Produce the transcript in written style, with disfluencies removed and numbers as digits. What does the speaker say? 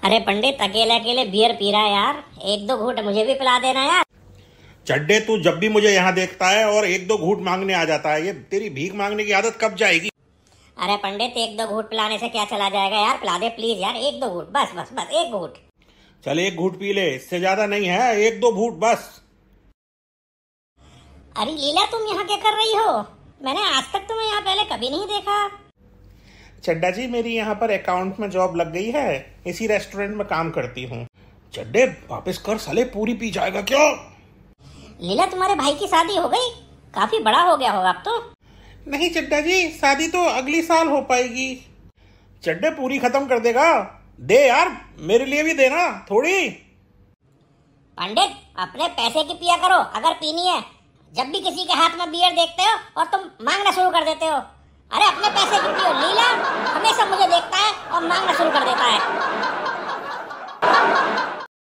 अरे पंडित, अकेले अकेले बियर पी रहा है यार, एक दो घूंट मुझे भी पिला देना यार। चड्डे, तू जब भी मुझे यहाँ देखता है और एक दो घूंट मांगने आ जाता है, ये तेरी भीख मांगने की आदत कब जाएगी? अरे पंडित, एक दो घूंट पिलाने से क्या चला जाएगा यार, पिला दे प्लीज यार, एक दो घूंट, बस बस बस एक घूंट। चल एक घूंट पी ले, इससे ज्यादा नहीं है, एक दो घूंट बस। अरे लीला, तुम यहाँ क्या कर रही हो? मैंने आज तक तुम्हें यहाँ पहले कभी नहीं देखा। चड्डा जी, मेरी यहाँ पर अकाउंट में जॉब लग गई है, इसी रेस्टोरेंट में काम करती हूँ। चड्डे वापस कर साले, पूरी पी जाएगा क्या? लीला, तुम्हारे भाई की शादी हो गई? काफी बड़ा हो गया होगा अब तो। नहीं चड्डा जी, शादी तो अगली साल हो पाएगी। चड्डे पूरी खत्म कर देगा, दे यार, मेरे लिए भी देना थोड़ी। पंडित, अपने पैसे की पिया करो अगर पीनी है। जब भी किसी के हाथ में बियर देखते हो और तुम मांगना शुरू कर देते हो। अरे अपने पैसे की पियो। लीला हमेशा मुझे देखता है और मांगना शुरू कर देता है।